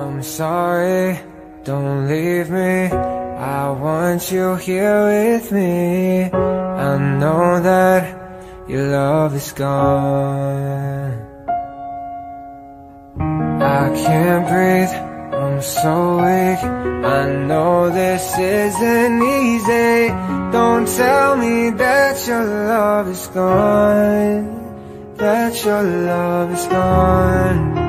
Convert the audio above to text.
I'm sorry, don't leave me. I want you here with me. I know that your love is gone. I can't breathe, I'm so weak. I know this isn't easy. Don't tell me that your love is gone, that your love is gone.